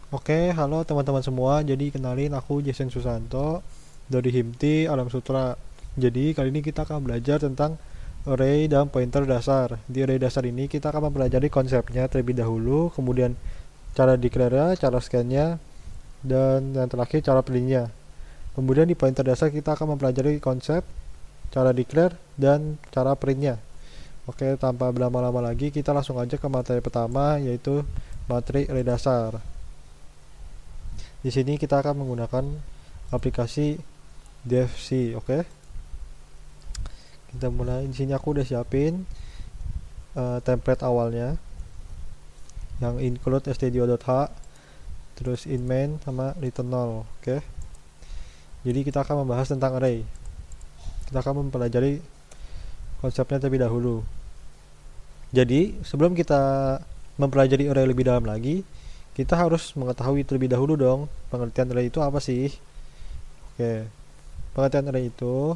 Oke, halo teman-teman semua. Jadi kenalin aku Jason Susanto dari Himti Alam Sutra. Jadi kali ini kita akan belajar tentang array dan pointer dasar. Di array dasar ini kita akan mempelajari konsepnya terlebih dahulu, kemudian cara declare-nya, cara scan-nya, dan yang terakhir cara print-nya. Kemudian di pointer dasar kita akan mempelajari konsep, cara declare, dan cara print-nya. Oke, tanpa berlama-lama lagi kita langsung aja ke materi pertama, yaitu materi array dasar. Di sini kita akan menggunakan aplikasi DFC, oke. Kita mulai. Di sini aku udah siapin template awalnya yang include stdio.h, terus in main sama return null, oke. Jadi kita akan membahas tentang array. Kita akan mempelajari konsepnya terlebih dahulu. Jadi sebelum kita mempelajari array lebih dalam lagi, kita harus mengetahui terlebih dahulu dong pengertian array itu apa sih. Oke, pengertian array itu,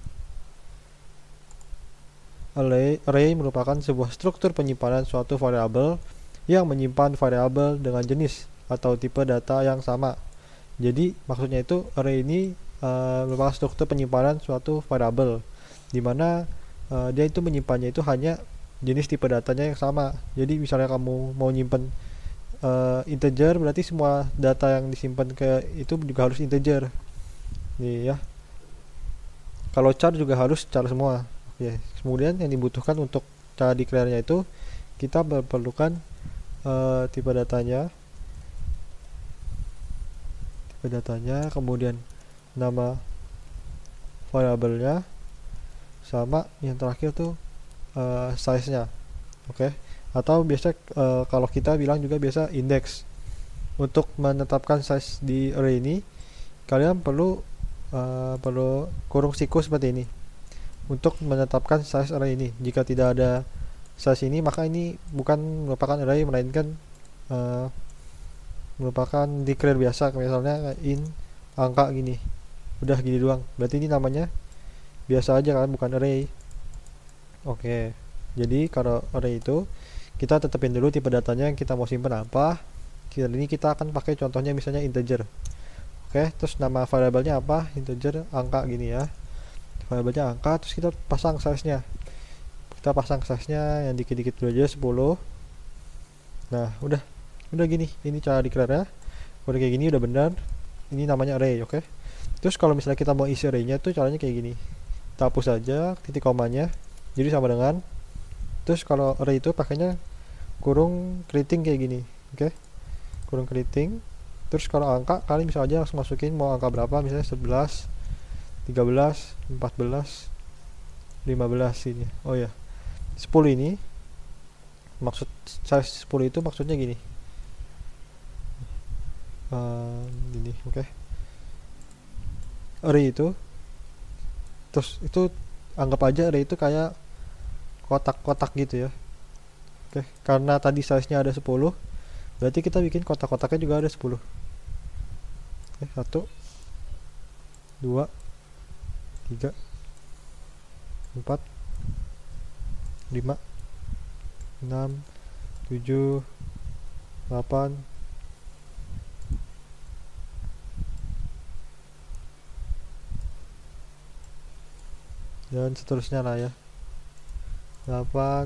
array merupakan sebuah struktur penyimpanan suatu variabel yang menyimpan variabel dengan jenis atau tipe data yang sama. Jadi maksudnya itu array ini merupakan struktur penyimpanan suatu variabel di mana dia itu menyimpannya itu hanya jenis tipe datanya yang sama. Jadi misalnya kamu mau nyimpen integer, berarti semua data yang disimpan ke itu juga harus integer. Nih ya. Kalau char juga harus char semua. Oke. Kemudian yang dibutuhkan untuk cara declare-nya itu kita memerlukan tipe datanya, kemudian nama variabelnya, sama yang terakhir tuh size-nya. Oke. Atau biasa kalau kita bilang juga biasa index. Untuk menetapkan size di array ini kalian perlu kurung siku seperti ini untuk menetapkan size array ini. Jika tidak ada size ini, maka ini bukan merupakan array, melainkan merupakan declare biasa. Misalnya in angka gini, udah gini doang, berarti ini namanya biasa aja kan, bukan array. Oke, jadi kalau array itu kita tetapin dulu tipe datanya yang kita mau simpan apa. Kali ini kita akan pakai contohnya misalnya integer. Oke, terus nama variabelnya apa? Integer, angka gini ya. Variabelnya angka, terus kita pasang size-nya. Kita pasang size-nya yang dikit-dikit dulu aja, 10. Nah, udah gini. Ini cara declare-nya. Udah kayak gini udah benar. Ini namanya array, oke. Terus kalau misalnya kita mau isi array-nya tuh caranya kayak gini. Kita hapus aja titik komanya. Jadi sama dengan, terus kalau array itu pakainya kurung keriting kayak gini, oke. Kurung keriting. Terus kalau angka, kalian bisa aja langsung masukin mau angka berapa, misalnya 11, 13, 14, 15 ini. Oh ya, 10 ini maksud size 10 itu maksudnya gini. Gini, oke. Array itu, terus itu anggap aja array itu kayak kotak-kotak gitu ya. Oke, karena tadi size-nya ada 10, berarti kita bikin kotak-kotaknya juga ada 10. Oke, 1, 2, 3, 4, 5, 6, 7, 8, dan seterusnya lah ya. 8,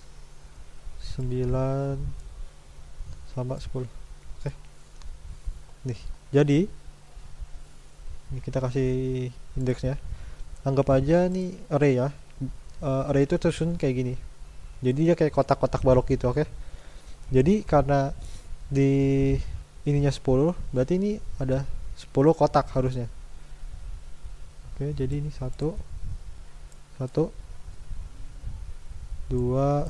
9 sama 10. Oke. Nih, jadi ini kita kasih indeksnya. Anggap aja nih array ya. Array itu tersusun kayak gini. Jadi dia kayak kotak-kotak balok gitu, oke. Jadi karena di ininya 10, berarti ini ada 10 kotak harusnya. Oke, jadi ini 1, 2,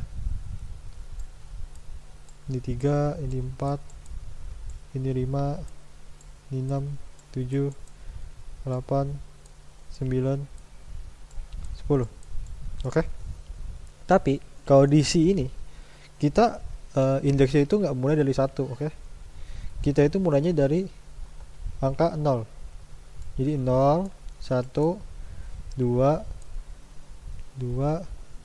ini 3, ini 4, ini 5, ini 6, 7, 8, 9, 10. Oke. Tapi kalau di C ini kita indeksnya itu nggak mulai dari 1, oke. Kita itu mulainya dari angka 0. Jadi 0, 1, 2,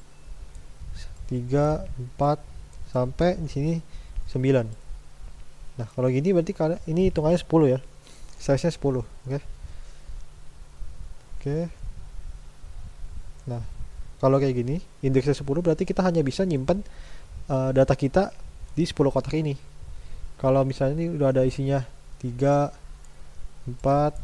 3, 4 sampai di sini 9. Nah kalau gini berarti ini hitungannya 10 ya, size nya 10. Oke. Nah kalau kayak gini indeksnya 10 berarti kita hanya bisa nyimpen data kita di 10 kotak ini. Kalau misalnya ini udah ada isinya 3, 4,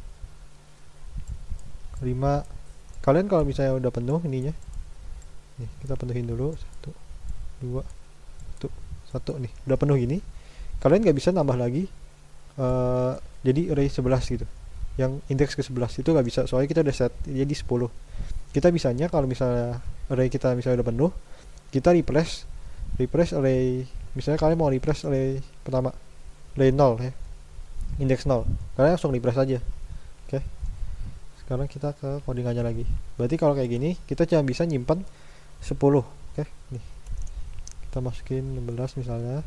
5, kalian kalau misalnya udah penuh ininya nih, kita penuhin dulu 1, 2, 1 nih, udah penuh gini, kalian nggak bisa nambah lagi jadi array 11 gitu, yang indeks ke 11 itu nggak bisa, soalnya kita udah set jadi 10. Kita bisanya kalau misalnya array kita misalnya udah penuh, kita refresh array, misalnya kalian mau refresh array pertama, array 0 ya, indeks 0, kalian langsung refresh aja. Oke. Sekarang kita ke codingannya lagi. Berarti kalau kayak gini kita cuma bisa nyimpan 10. Oke, nih. Kita masukin 16 misalnya.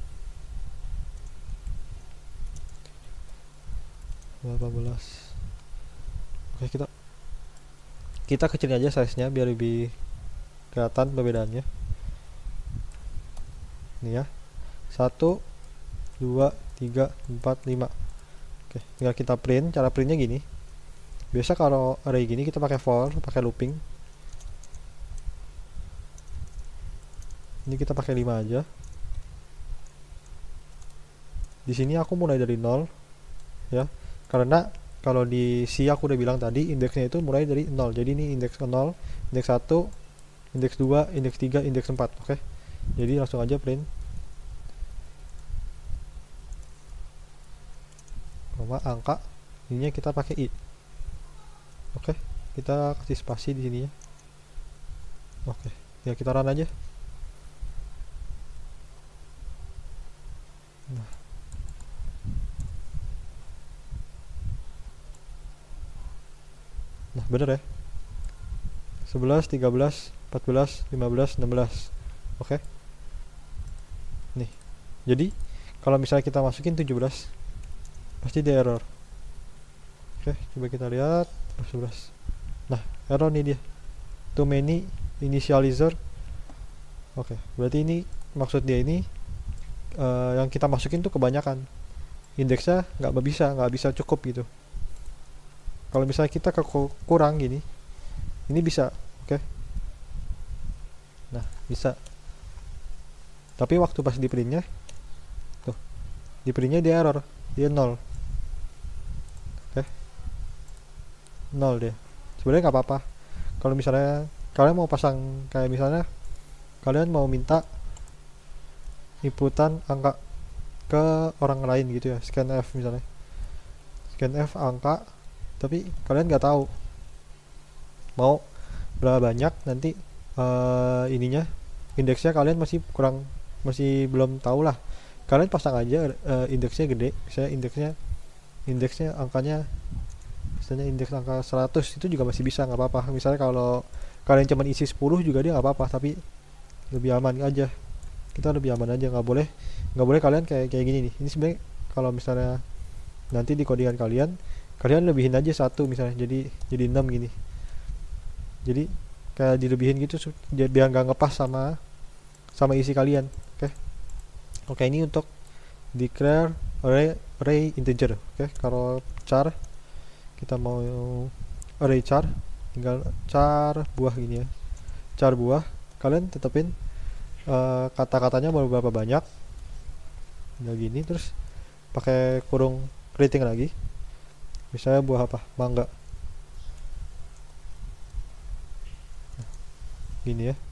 18. Oke, kita kecilin aja size-nya biar lebih kelihatan perbedaannya. Nih ya. 1 2 3 4 5. Oke, tinggal kita print. Cara printnya gini. Biasa kalau array gini kita pakai for, pakai looping. Ini kita pakai 5 aja. Di sini aku mulai dari 0 ya. Karena kalau di C aku udah bilang tadi indeksnya itu mulai dari 0. Jadi ini indeks 0, indeks 1, indeks 2, indeks 3, indeks 4. Oke. Jadi langsung aja print. Koma angka. Ininya kita pakai I. Oke, kita kasih spasi di sini ya. Oke, ya kita run aja. Nah, bener ya. 11, 13, 14, 15, 16. Oke. Nih. Jadi, kalau misalnya kita masukin 17, pasti dia error. Oke, coba kita lihat 11. Nah, error nih dia. Too many initializer. Oke, berarti ini maksud dia ini yang kita masukin tuh kebanyakan. Indeksnya nggak bisa cukup gitu. Kalau misalnya kita kurang gini, ini bisa, oke. Nah, bisa. Tapi waktu pas di printnya, tuh, di printnya dia error, dia 0. Oke, 0 dia. Sebenarnya nggak apa-apa. Kalau misalnya kalian mau pasang kayak misalnya kalian mau minta inputan angka ke orang lain gitu ya, scanf misalnya, scanf angka, tapi kalian nggak tahu mau berapa banyak nanti ininya, indeksnya kalian masih belum tahu lah, kalian pasang aja indeksnya gede, misalnya indeksnya angkanya, misalnya indeks angka 100, itu juga masih bisa, nggak apa-apa. Misalnya kalau kalian cuma isi 10 juga dia nggak apa-apa, tapi lebih aman aja, kita lebih aman aja. Nggak boleh kalian kayak gini nih. Ini sebenarnya kalau misalnya nanti di codingan kalian lebihin aja 1 misalnya, jadi 6 gini, jadi kayak dilebihin gitu biar nggak ngepas sama isi kalian. Oke, ini untuk declare array integer. Oke, kalau char kita mau array char, tinggal char buah gini ya, char buah, kalian tetepin kata-katanya mau berapa banyak, tinggal gini, terus pakai kurung rating lagi, misalnya buah apa, mangga, gini ya.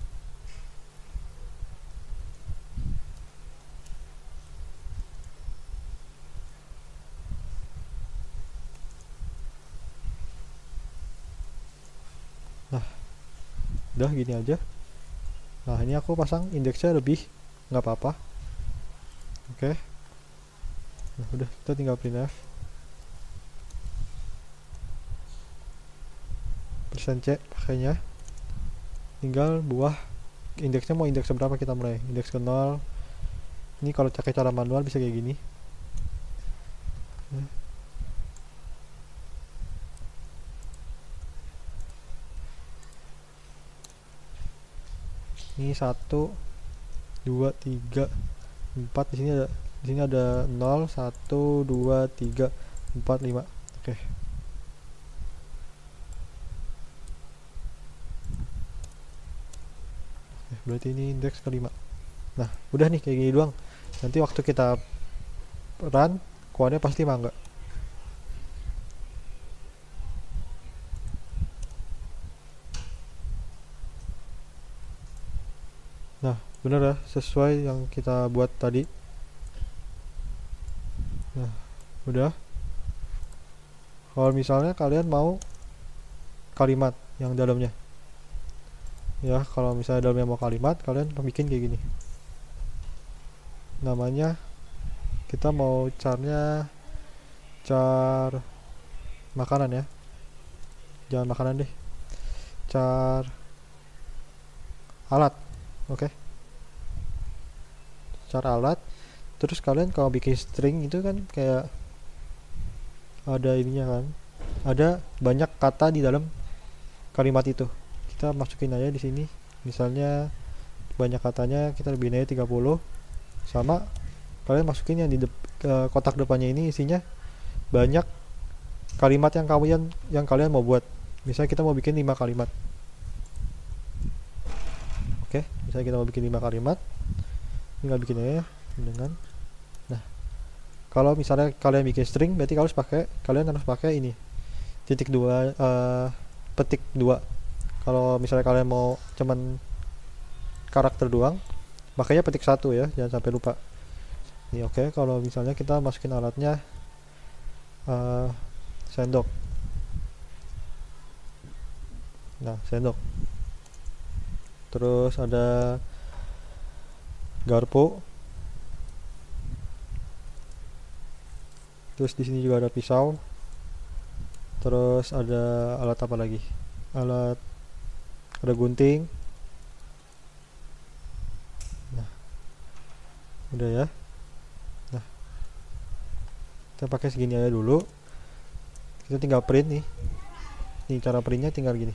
Nah, udah gini aja. Nah, ini aku pasang indeksnya lebih, nggak apa-apa. Oke. Nah, udah, kita tinggal printf %c pakainya, tinggal buah, indeksnya mau indeks berapa kita mulai, indeks ke 0. Ini kalau pakai cara manual bisa kayak gini. Ini 1, 2, 3, 4, di sini ada Di sini ada 0, 1, 2, 3, 4, 5. Oke. Berarti ini indeks kelima. Nah, udah nih kayak gini doang. Nanti waktu kita run, kuadnya pasti mangga. Nah, bener ya, sesuai yang kita buat tadi. Nah, udah. Kalau misalnya kalian mau kalimat yang dalamnya, ya kalau misalnya dalamnya mau kalimat, kalian bikin kayak gini. Namanya kita mau carnya car makanan ya, jangan makanan deh, car alat. Oke, car alat. Terus kalian kalau bikin string itu kan kayak ada ininya kan, ada banyak kata di dalam kalimat itu. Kita masukin aja di sini, misalnya banyak katanya kita lebih aja 30, sama kalian masukin yang di kotak depannya ini isinya banyak kalimat yang kalian mau buat. Misalnya kita mau bikin 5 kalimat. Oke, misalnya kita mau bikin 5 kalimat, tinggal bikin aja dengan. Nah, kalau misalnya kalian bikin string, berarti kalian harus pakai ini titik 2, petik 2. Kalau misalnya kalian mau cuman karakter doang, makanya petik 1 ya, jangan sampai lupa. Ini oke, kalau misalnya kita masukin alatnya sendok. Nah, sendok. Terus ada garpu. Terus di sini juga ada pisau. Terus ada alat apa lagi? Ada gunting. Nah, udah ya. Nah, kita pakai segini aja dulu. Kita tinggal print nih. Ini cara printnya tinggal gini.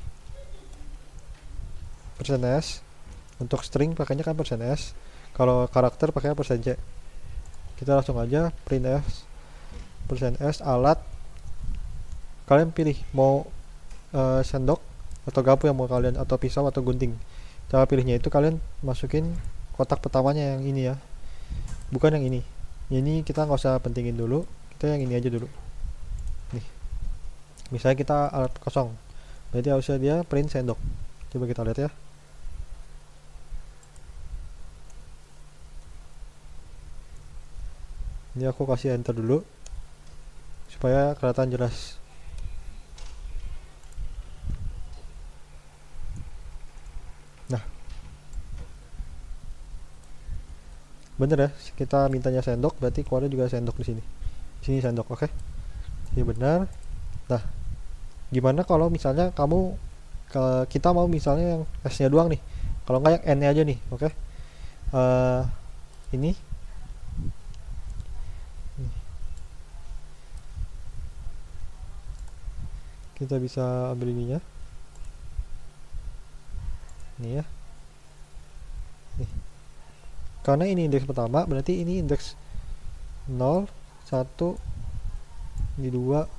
%s. Untuk string pakainya kan %s. Kalau karakter pakai %c. Kita langsung aja print %s alat. Kalian pilih mau sendok atau garpu yang mau kalian, atau pisau atau gunting. Cara pilihnya itu kalian masukin kotak pertamanya yang ini ya, bukan yang ini. Ini kita nggak usah pentingin dulu, kita yang ini aja dulu. Nih, misalnya kita alat kosong, berarti harusnya dia print sendok. Coba kita lihat ya. Ini aku kasih enter dulu supaya kelihatan jelas. Nah, bener ya, kita mintanya sendok, berarti keluarnya juga sendok di sini. Di sini sendok, oke? Ini benar. Nah, gimana kalau misalnya kita mau misalnya yang S-nya doang nih, kalau nggak yang N-nya aja nih, oke? Ini kita bisa ambil ininya, ini ya. Nih, karena ini indeks pertama, berarti ini indeks 0, 1, ini 2.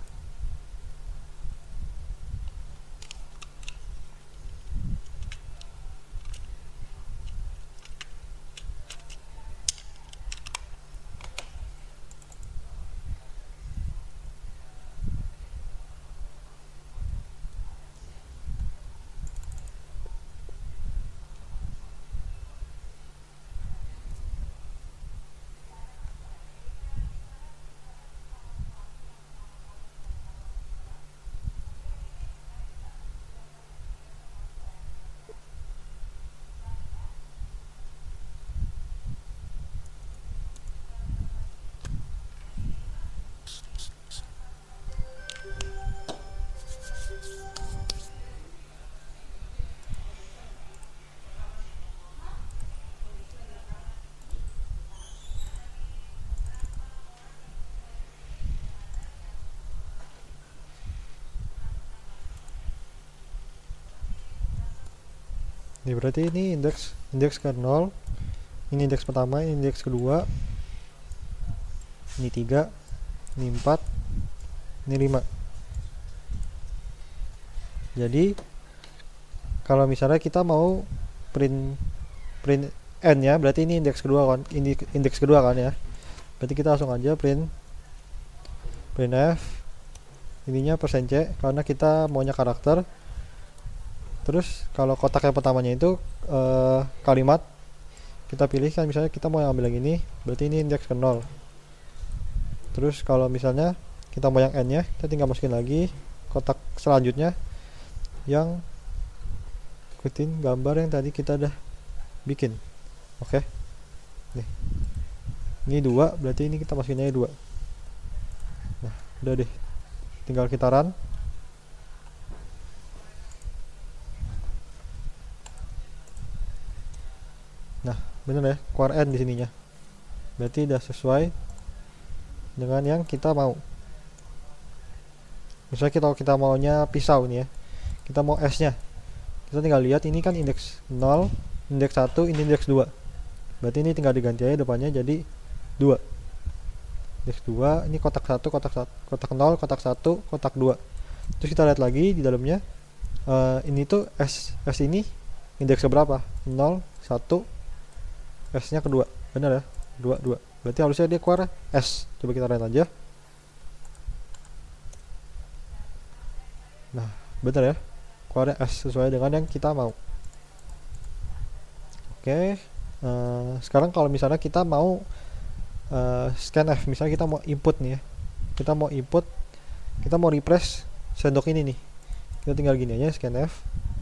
Ini berarti ini indeks ke 0, ini indeks pertama, ini indeks kedua. ini 3, ini 4, ini 5. Jadi kalau misalnya kita mau print n ya, berarti ini indeks kedua kan, ini indeks kedua kan ya. Berarti kita langsung aja print f ininya %c karena kita maunya karakter. Terus kalau kotak yang pertamanya itu kalimat, kita pilih kan, misalnya kita mau ambil yang ini, berarti ini indeks ke 0. Terus kalau misalnya kita mau yang n nya, kita tinggal masukin lagi kotak selanjutnya yang ikutin gambar yang tadi kita udah bikin. Oke. Nih. Ini 2, berarti ini kita masukin aja 2. Nah, udah deh. Tinggal kita run. Nah, bener ya, keluar n di sininya. Berarti udah sesuai dengan yang kita mau. Misalnya kita maunya pisau nih ya. Kita mau S-nya. Kita tinggal lihat ini kan indeks 0, indeks 1, ini indeks 2. Berarti ini tinggal diganti aja depannya jadi 2. Indeks 2, ini kotak 1, kotak 0, kotak 1, kotak 2. Terus kita lihat lagi di dalamnya. Ini tuh S ini indeks berapa? 0, 1, S-nya kedua. Benar ya? 2. Berarti harusnya dia keluar S. Coba kita run aja. Nah, benar ya? Keluar S sesuai dengan yang kita mau. Oke. Sekarang kalau misalnya kita mau scanf, misalnya kita mau input nih ya, kita mau input, kita mau refresh sendok ini nih, kita tinggal gini aja, scanf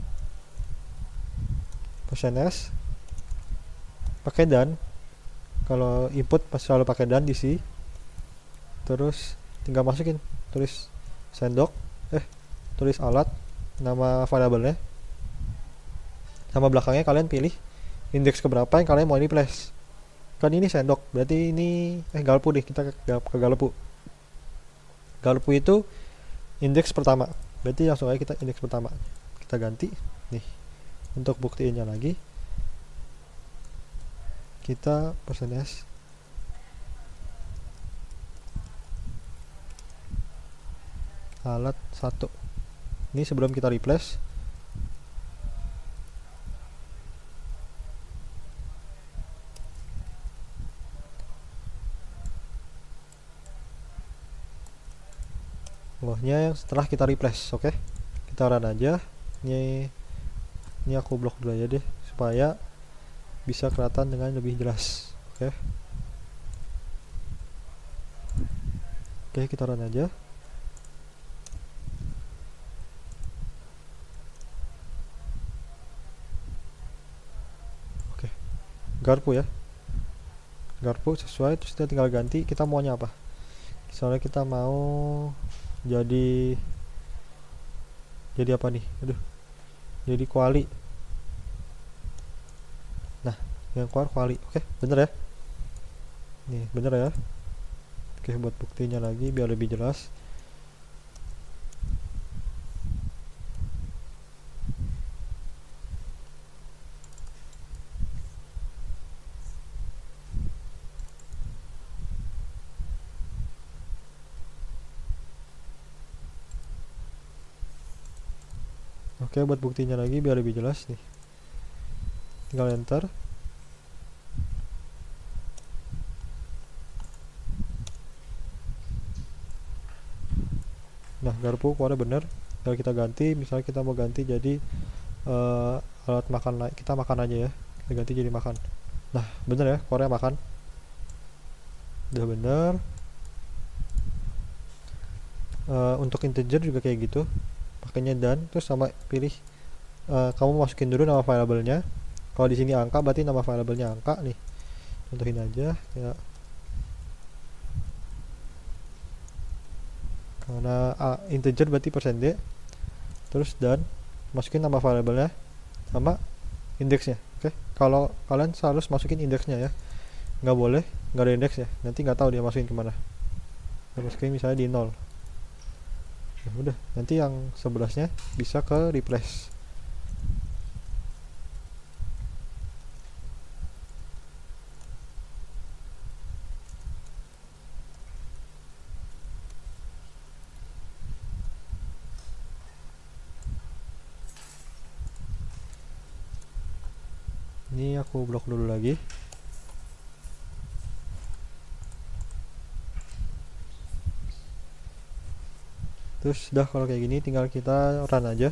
%s pakai dan. Kalau input pasti selalu pakai dan diisi. Terus tinggal masukin, tulis sendok, tulis alat, nama variabelnya, sama belakangnya kalian pilih indeks keberapa yang kalian mau replace. Kan ini sendok, berarti ini garpu deh, kita ke garpu. Garpu itu indeks pertama, berarti langsung aja kita indeks pertama kita ganti nih. Untuk buktiinnya lagi, kita %s alat 1. Ini sebelum kita replace. Yang setelah kita replace. Oke. Kita run aja. Ini aku blok dulu aja deh supaya bisa kelihatan dengan lebih jelas. Oke, kita run aja. Oke. Garpu ya. Garpu sesuai, terus kita tinggal ganti kita maunya apa. Soalnya kita mau jadi apa nih, jadi kuali. Nah, yang keluar kuali. Oke, bener ya, nih bener ya. Oke, buat buktinya lagi biar lebih jelas. Oke, buat buktinya lagi biar lebih jelas nih, tinggal enter. Nah, garpu keluarnya bener. Kalau kita ganti, misalnya kita mau ganti jadi alat makan, kita makan aja ya, kita ganti jadi makan. Nah, bener ya, keluarnya makan. Udah bener. Untuk integer juga kayak gitu, pakainya dan, terus sama pilih kamu masukin dulu nama variabelnya. Kalau di sini angka, berarti nama variabelnya angka nih. Contohin aja ya, karena integer berarti %d. Terus dan masukin nama variabelnya sama indeksnya. Oke, kalau kalian harus masukin indeksnya ya, nggak boleh nggak ada indeks ya, nanti nggak tahu dia masukin kemana. Masukin misalnya di 0. Ya udah, nanti yang 11-nya bisa ke replace. Ini aku blok dulu lagi. Terus udah, kalau kayak gini tinggal kita run aja.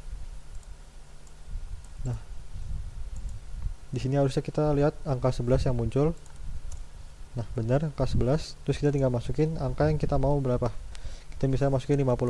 Nah, di sini harusnya kita lihat angka 11 yang muncul. Nah, benar angka 11. Terus kita tinggal masukin angka yang kita mau berapa. Kita bisa masukin 50.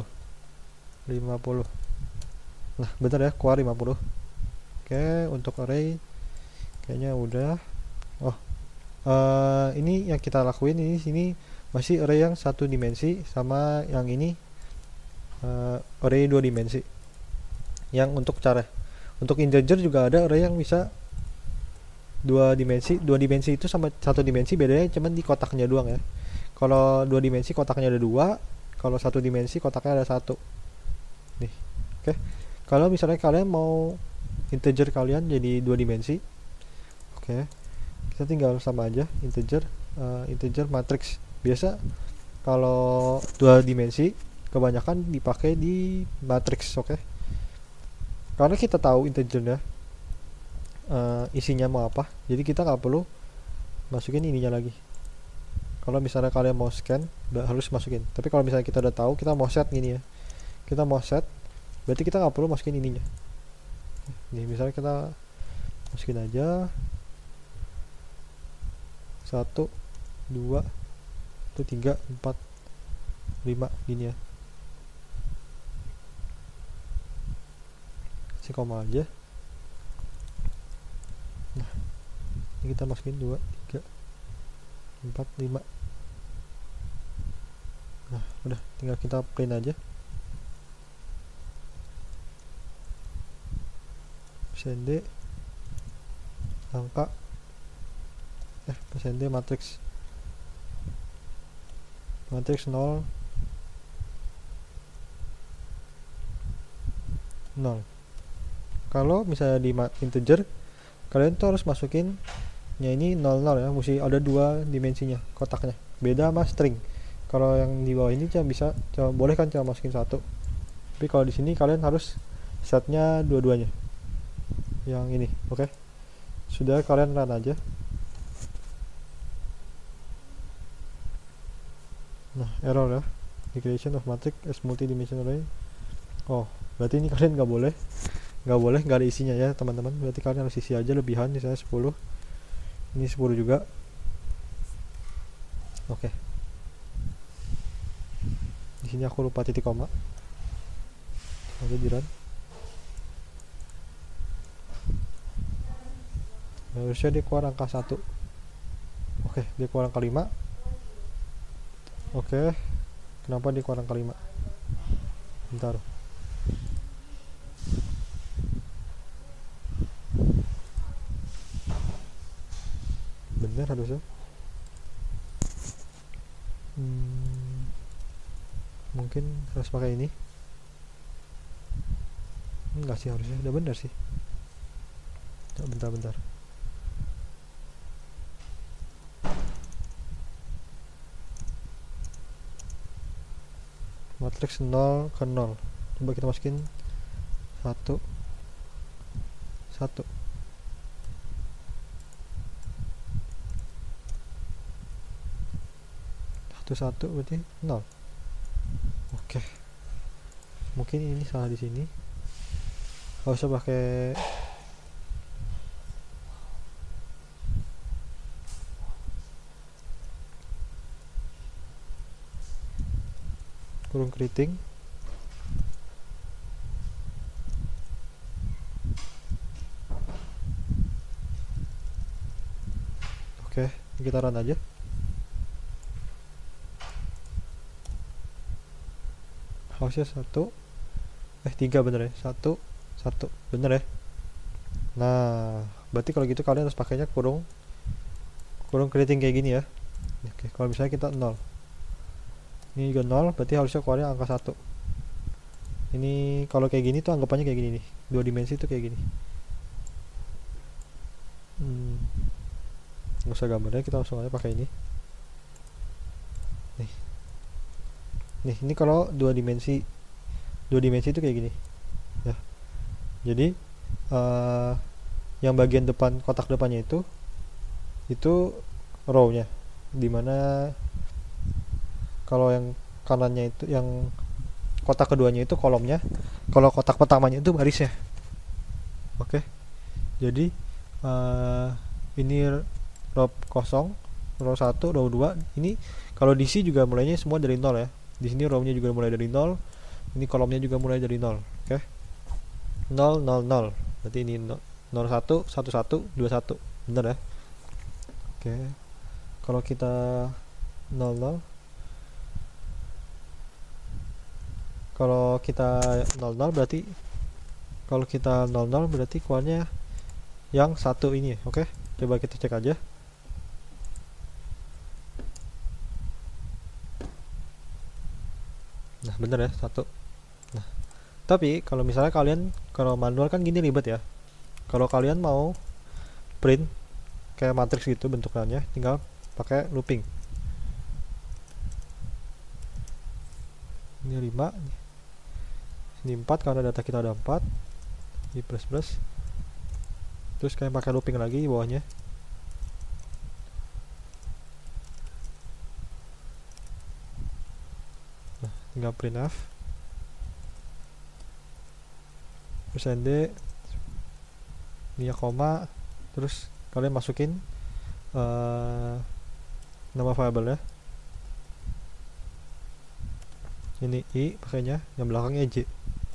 Nah, benar ya, keluar 50. Oke, untuk array kayaknya udah. Oh, ini yang kita lakuin ini sini masih array yang 1 dimensi, sama yang ini array 2 dimensi. Yang untuk cara untuk integer juga ada array yang bisa 2 dimensi. 2 dimensi itu sama 1 dimensi bedanya cuman di kotaknya doang ya. Kalau 2 dimensi kotaknya ada 2, kalau 1 dimensi kotaknya ada 1 nih. Oke, kalau misalnya kalian mau integer kalian jadi 2 dimensi, oke, kita tinggal sama aja integer matrix. Biasa kalau 2 dimensi kebanyakan dipakai di matrix, oke. Karena kita tahu integernya isinya mau apa, jadi kita nggak perlu masukin ininya lagi. Kalau misalnya kalian mau scan udah harus masukin, tapi kalau misalnya kita udah tahu kita mau set gini ya, kita mau set, berarti kita nggak perlu masukin ininya. Nih misalnya kita masukin aja 1, 2, 3, 4, 5 gini ya, si koma aja. Nah, ini kita masukin 2, 3, 4, 5. Nah, udah tinggal kita print aja. Send angka send matrix 0 0. Kalau misalnya di integer kalian tuh harus masukin nya ini 00 ya, mesti ada 2 dimensinya kotaknya, beda sama string. Kalau yang di bawah ini cuma boleh kan cuma masukin 1, tapi kalau di sini kalian harus setnya dua-duanya yang ini. Oke, sudah, kalian run aja. Nah, error ya, declaration of matrix as multidimensional array. Oh, berarti ini kalian nggak boleh nggak ada isinya ya teman-teman. Berarti kalian harus isi aja lebihan, misalnya 10, ini 10 juga. Oke, di sini aku lupa titik koma, oke, di run. Harusnya dia keluar angka 1. Oke, dia keluar angka 5. Oke, kenapa dia keluar angka 5? Bentar, bener harusnya. Mungkin harus pakai ini. Enggak sih, harusnya udah bener sih. Bentar. Matrix 0 ke 0. Coba kita masukin 1 1 1 berarti 0. Oke, mungkin ini salah di sini, harusnya pakai kurung keriting. Oke, kita run aja. Harusnya 3 bener ya, 1 bener ya. Nah, berarti kalau gitu kalian harus pakainya kurung keriting kayak gini ya. Oke, kalau misalnya kita 0, ini juga 0, berarti harusnya keluarnya angka 1. Ini kalau kayak gini tuh anggapannya kayak gini nih, 2 dimensi tuh kayak gini. Nggak usah gambarnya, kita langsung aja pakai ini. Nih, ini kalau 2 dimensi itu kayak gini ya. Jadi yang bagian depan, kotak depannya itu row-nya, dimana kalau yang kanannya itu, yang kotak keduanya itu kolomnya, kalau kotak pertamanya itu barisnya. Oke, jadi ini row kosong, row 1, row 2. Ini kalau DC juga mulainya semua dari 0 ya. Di sini row-nya juga mulai dari 0. Ini kolomnya juga mulai dari 0. Oke. 0 0 0. Berarti ini 0 1 1 1 2 1. Benar ya? Oke. Kalau kita 0 0, kalau kita 0 0 berarti, kalau kita 0 0 berarti keluarnya yang satu ini. Oke. Coba kita cek aja. Nah, bener ya, satu. Nah, tapi kalau misalnya kalian, kalau manual kan gini ribet ya. Kalau kalian mau print kayak matriks gitu bentukannya, tinggal pakai looping. Ini 5, ini 4 karena data kita ada 4. Ini plus. Terus kalian pakai looping lagi di bawahnya. Nah, tinggal printf. Terus nd, ini ya koma, terus kalian masukin nama variabel ya. Ini i pakainya, yang belakangnya j.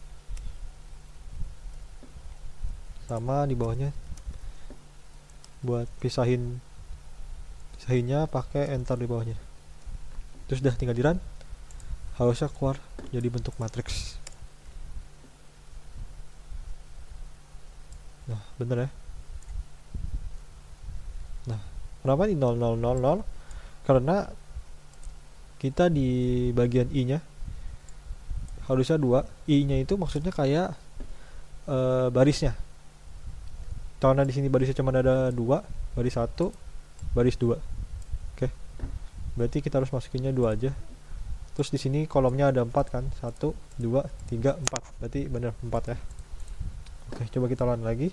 Sama di bawahnya buat pisahinnya pakai enter di bawahnya. Terus udah tinggal di run, harusnya keluar jadi bentuk matriks. Nah, bener ya. Nah, kenapa ini 0 0 0 0? Karena kita di bagian i nya harusnya 2. I nya itu maksudnya kayak barisnya. Karena di sini barisnya cuma ada 2, baris 1, baris 2. Oke. Berarti kita harus masukinnya 2 aja. Terus di sini kolomnya ada 4 kan? 1 2 3 4. Berarti bener 4 ya. Oke, coba kita ulang lagi.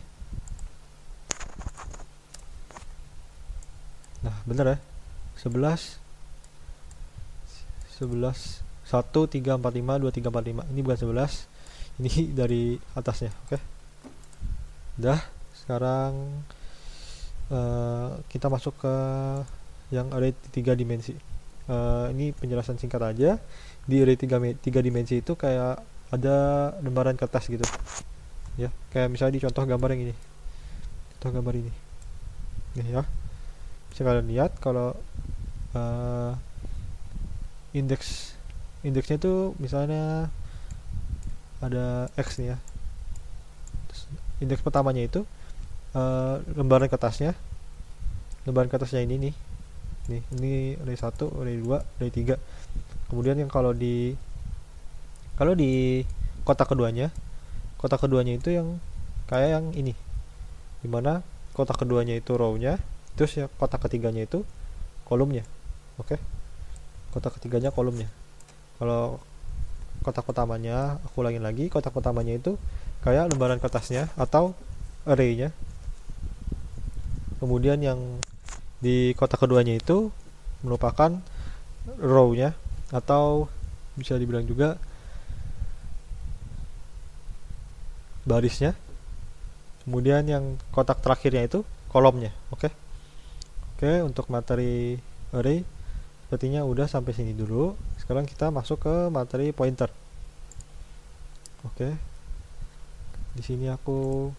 Nah, bener ya. 11 1 3 4 5 2 3 4 5. Ini bukan 11. Ini dari atasnya, oke. Udah. Sekarang kita masuk ke yang array 3 dimensi. Ini penjelasan singkat aja. Di array 3 dimensi itu kayak ada lembaran kertas gitu ya, kayak misalnya di contoh gambar yang ini, contoh gambar ini nih ya. Bisa kalian lihat kalau indeksnya itu misalnya ada x nih ya. Terus indeks pertamanya itu lembaran kertasnya ini nih. Ini array 1, array 2, array 3. Kemudian yang kalau di kotak keduanya itu yang kayak yang ini, dimana kotak keduanya itu row-nya, terus ya kotak ketiganya itu kolomnya. Oke. Kotak ketiganya kolomnya. Kalau kotak pertamanya, aku ulangin lagi, kotak pertamanya itu kayak lembaran kertasnya atau array-nya. Kemudian yang di kotak keduanya itu merupakan row-nya, atau bisa dibilang juga barisnya. Kemudian yang kotak terakhirnya itu kolomnya. Oke. Untuk materi array sepertinya udah sampai sini dulu. Sekarang kita masuk ke materi pointer. Oke. Di sini aku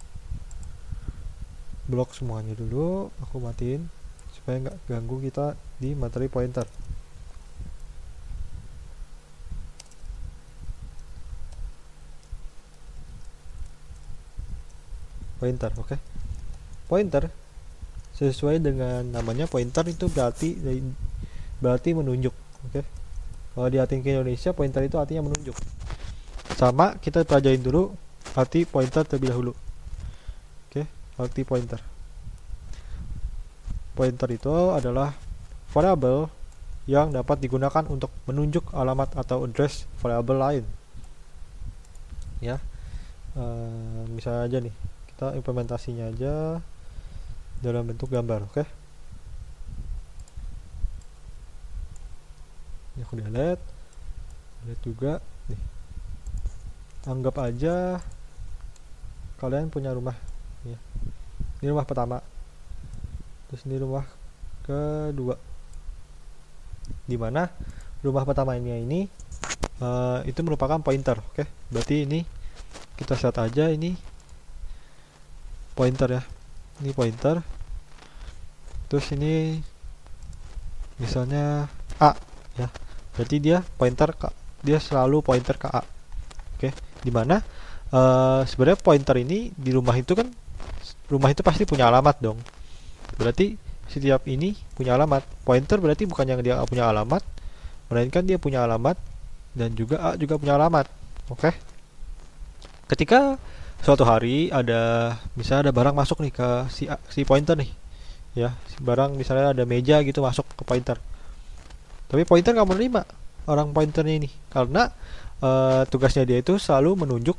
blok semuanya dulu, aku matiin supaya nggak ganggu kita di materi pointer. Pointer, oke. Pointer sesuai dengan namanya, pointer itu berarti menunjuk. Oke. Kalau di arti ke Indonesia, pointer itu artinya menunjuk. Sama, kita pelajarin dulu arti pointer terlebih dahulu. Oke, arti pointer. Pointer itu adalah variabel yang dapat digunakan untuk menunjuk alamat atau address variabel lain. Ya, misalnya aja nih, kita implementasinya aja dalam bentuk gambar. Oke. Ini aku delete juga nih. Anggap aja kalian punya rumah ya. Ini rumah pertama, terus ini rumah kedua, dimana rumah pertama ini itu merupakan pointer. Oke, berarti ini kita set aja ini pointer ya, ini pointer, terus ini misalnya A ya, berarti dia pointer ke, dia selalu pointer ke A. Oke, dimana sebenarnya pointer ini di rumah itu kan, rumah itu pasti punya alamat dong, berarti setiap ini punya alamat. Pointer berarti bukan yang dia punya alamat, melainkan dia punya alamat dan juga A juga punya alamat. Oke. Ketika suatu hari ada, misalnya ada barang masuk nih ke si pointer nih ya, si barang misalnya ada meja gitu masuk ke pointer, tapi pointer nggak menerima orang pointernya ini karena tugasnya dia itu selalu menunjuk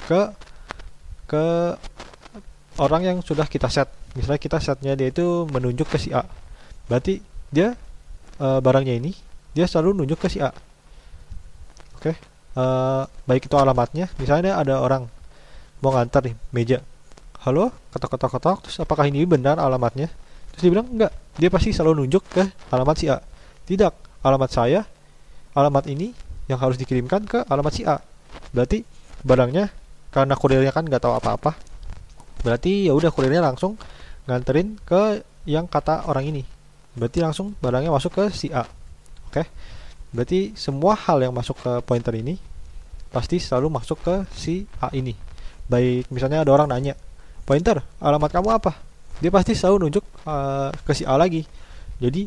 ke orang yang sudah kita set. Misalnya kita setnya dia itu menunjuk ke si A, berarti dia barangnya ini dia selalu nunjuk ke si A. Oke. Baik itu alamatnya, misalnya ada orang mau ngantar nih meja, halo, ketok, terus apakah ini benar alamatnya, terus dia bilang enggak, dia pasti selalu nunjuk ke alamat si A. Tidak, alamat ini yang harus dikirimkan ke alamat si A. Berarti barangnya, karena kurirnya kan nggak tahu apa-apa, berarti ya udah kurirnya langsung nganterin ke yang kata orang ini, berarti langsung barangnya masuk ke si A. Oke, berarti semua hal yang masuk ke pointer ini pasti selalu masuk ke si A ini. Baik misalnya ada orang nanya, pointer alamat kamu apa, dia pasti selalu nunjuk ke si A lagi. Jadi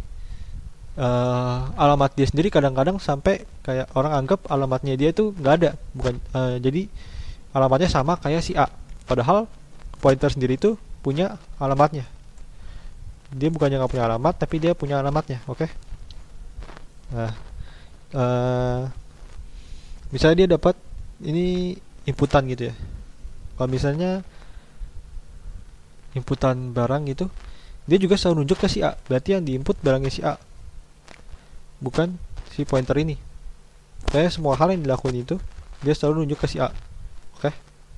alamat dia sendiri kadang-kadang sampai kayak orang anggap alamatnya dia itu nggak ada, bukan, jadi alamatnya sama kayak si A, padahal pointer sendiri itu punya alamatnya. Dia bukannya nggak punya alamat, tapi dia punya alamatnya. Oke. Nah, misalnya dia dapat ini inputan gitu ya. Kalau misalnya inputan barang gitu, dia juga selalu nunjuk ke si A. Berarti yang diinput barangnya si A, bukan si pointer ini. Kayak semua hal yang dilakuin itu dia selalu nunjuk ke si A. Oke.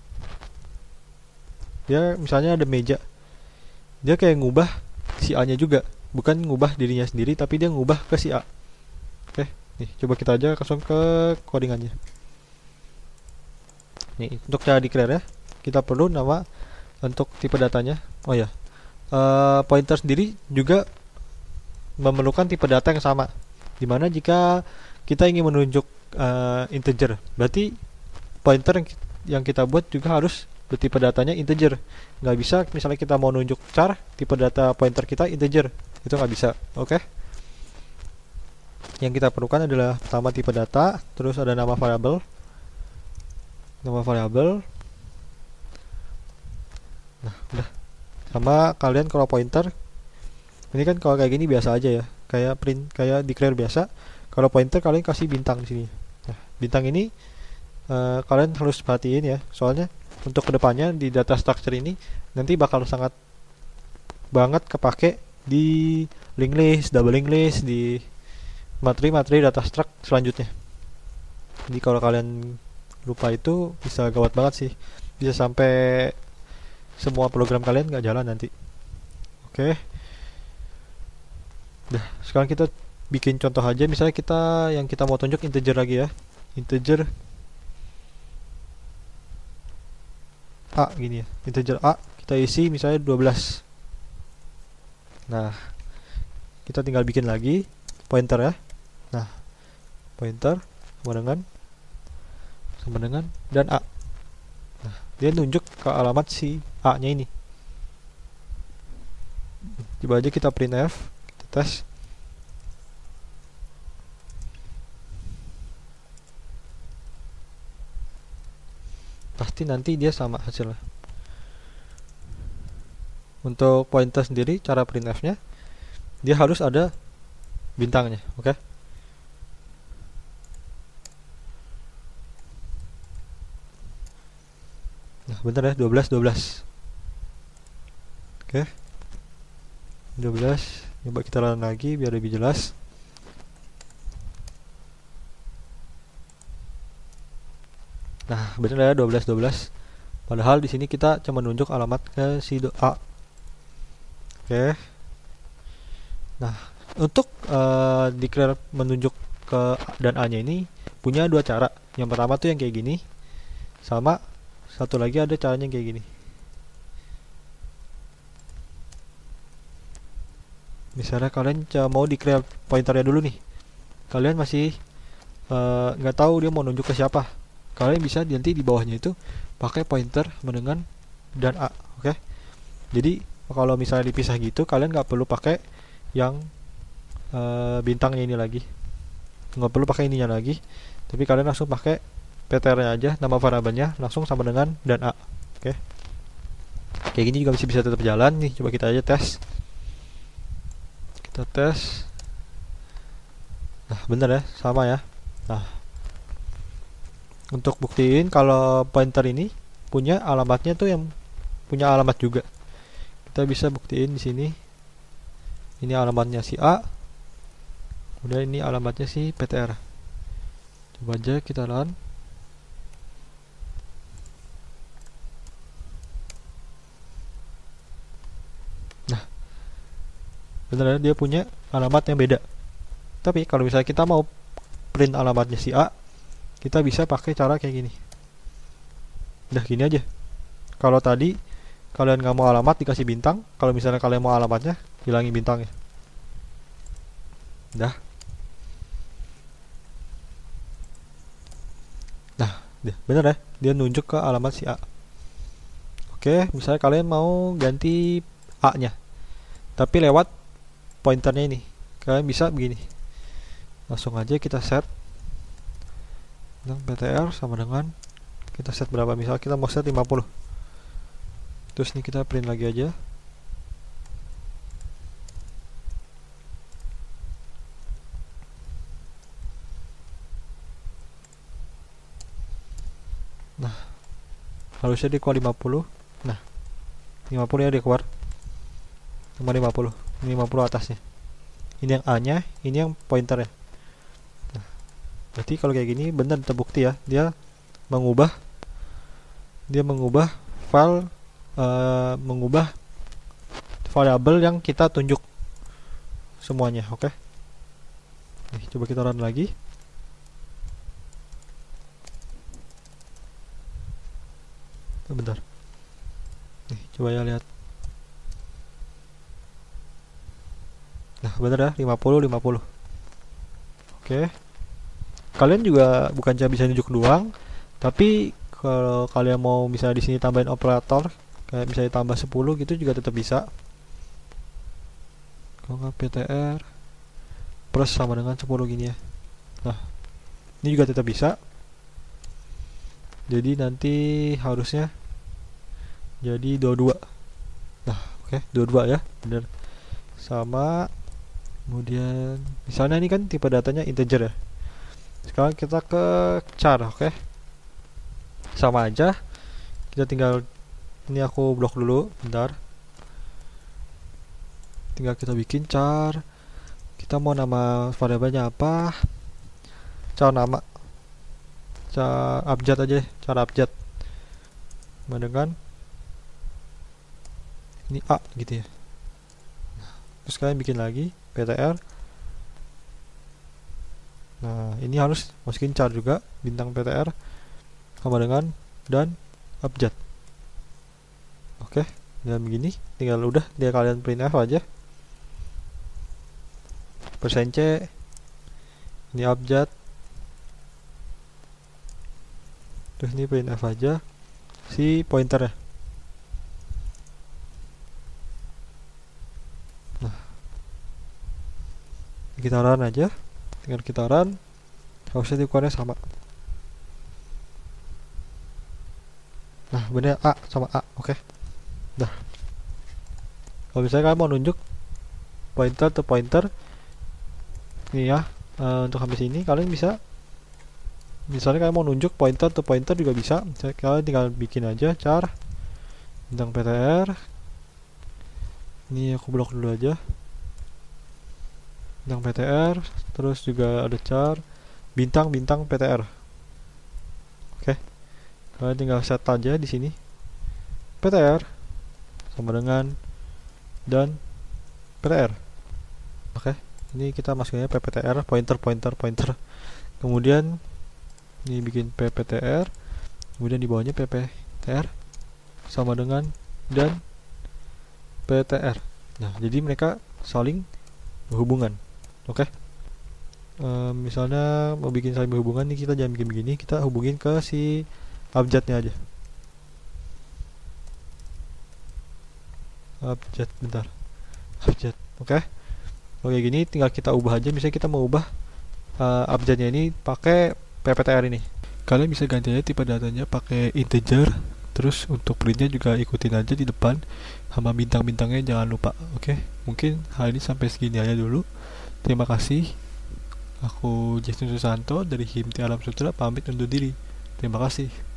Dia misalnya ada meja, dia kayak ngubah si A nya juga, bukan ngubah dirinya sendiri, tapi dia ngubah ke si A. Oke, nih coba kita aja langsung ke codingannya. Nih untuk cara declare ya, kita perlu nama untuk tipe datanya. Oh ya, pointer sendiri juga memerlukan tipe data yang sama, dimana jika kita ingin menunjuk integer, berarti pointer yang kita buat juga harus bertipe datanya integer. Nggak bisa misalnya kita mau nunjuk char, tipe data pointer kita integer, itu nggak bisa. Oke. Yang kita perlukan adalah pertama tipe data, terus ada nama variabel. Nah udah. Sama kalian kalau pointer ini kan kalau kayak gini biasa aja ya, kayak print, kayak declare biasa. Kalau pointer kalian kasih bintang di sini. Nah bintang ini kalian harus perhatiin ya, soalnya untuk kedepannya di data structure ini nanti bakal sangat banget kepake di linked list, double linked list, di materi-materi data struct selanjutnya. Jadi kalau kalian lupa itu bisa gawat banget sih, bisa sampai semua program kalian nggak jalan nanti. Oke. Nah sekarang kita bikin contoh aja, misalnya kita yang kita mau tunjuk integer lagi ya, integer A gini ya, integer A kita isi misalnya 12. Nah kita tinggal bikin lagi pointer ya. Nah pointer sama dengan dan A. Nah dia nunjuk ke alamat si A nya ini. Coba aja kita printf, kita tes. Pasti nanti dia sama hasilnya. Untuk pointer sendiri, cara printf-nya dia harus ada bintangnya, oke? Nah, bentar ya, 12. Oke, 12. Coba kita run lagi biar lebih jelas. Nah, benar ya 12. Padahal di sini kita cuma nunjuk alamat ke si A. Oke. Nah, untuk declare menunjuk ke dan A-nya ini punya dua cara. Yang pertama tuh yang kayak gini, sama satu lagi ada caranya yang kayak gini. Misalnya kalian mau declare pointernya dulu nih, kalian masih nggak tahu dia mau nunjuk ke siapa, kalian bisa nanti di bawahnya itu pakai pointer dengan dan A. Oke. Jadi kalau misalnya dipisah gitu, kalian nggak perlu pakai yang bintangnya ini lagi, nggak perlu pakai ininya lagi, tapi kalian langsung pakai ptr-nya aja, nama variabelnya langsung sama dengan dan A. Oke. Kayak gini juga bisa tetap jalan nih. Coba kita aja tes. Kita tes. Nah, bener ya, sama ya. Nah, untuk buktiin kalau pointer ini punya alamatnya tuh yang punya alamat juga, kita bisa buktiin di sini. Ini alamatnya si A, kemudian ini alamatnya si ptr. Coba aja kita run. Nah, bener ya, dia punya alamat yang beda. Tapi kalau misalnya kita mau print alamatnya si A, kita bisa pakai cara kayak gini. Udah gini aja. Kalau tadi kalian nggak mau alamat dikasih bintang, kalau misalnya kalian mau alamatnya hilangin bintangnya. Dah. Nah, bener ya, dia nunjuk ke alamat si A. Oke, misalnya kalian mau ganti A-nya, tapi lewat pointernya ini, kalian bisa begini. Langsung aja kita set ptr sama dengan kita set berapa, misal kita mau set 50, terus nih kita print lagi aja. Nah, harusnya dia keluar 50. Nah, 50 ya dia keluar cuma 50 atasnya. Ini yang A nya, ini yang pointernya. Nah, berarti kalau kayak gini benar terbukti ya, dia mengubah file, mengubah variabel yang kita tunjuk semuanya. Oke. Nih, coba kita run lagi. Bentar. Nih, coba ya lihat. Nah, bener ya, 50. Oke. Kalian juga bukan cuma bisa nunjuk doang, tapi kalau kalian mau misalnya di sini tambahin operator, kayak misalnya tambah 10 gitu juga tetap bisa. Kalau nggak ptr plus sama dengan 10 gini ya. Nah, ini juga tetap bisa. Jadi nanti harusnya jadi 22. Nah, oke, 22 ya, bener. Sama kemudian misalnya ini kan tipe datanya integer ya. Sekarang kita ke char. Oke. Sama aja, kita tinggal, ini aku blok dulu bentar, tinggal kita bikin char. Kita mau nama variabelnya apa, char nama, char abjad aja, char abjad dengan ini A gitu ya. Terus kalian bikin lagi ptr. Nah, ini harus masukin char juga, bintang ptr sama dengan dan abjad. Oke, dan begini tinggal udah dia kalian printf aja. %c ini abjad, terus ini printf aja si pointernya. Nah, kita run aja, tinggal kita run, harusnya ukurannya sama. Nah, bener A sama A. Oke. Dah. Kalau misalnya kalian mau nunjuk pointer to pointer nih ya, untuk habis ini kalian bisa, misalnya kalian mau nunjuk pointer to pointer juga bisa. Misalnya kalian tinggal bikin aja char bintang ptr Ini aku blok dulu aja bintang PTR, terus juga ada char bintang PTR. Oke, kalian tinggal set aja di sini PTR sama dengan dan PTR. Oke, ini kita masukinnya PPTR, pointer. Kemudian ini bikin PPTR, kemudian di bawahnya PPTR sama dengan dan PTR. Nah, jadi mereka saling berhubungan. Oke. Misalnya mau bikin saling berhubungan nih, kita jangan bikin begini, kita hubungin ke si abjadnya aja. Bentar. Abjad. Oke. Oke, gini tinggal kita ubah aja. Misalnya kita mau ubah abjadnya ini pakai PPTR ini. Kalian bisa ganti aja tipe datanya pakai integer. Terus untuk printnya juga ikutin aja di depan sama bintang-bintangnya jangan lupa. Oke, mungkin hal ini sampai segini aja dulu. Terima kasih. Aku Jason Susanto dari Himti Alam Sutra pamit undur diri. Terima kasih.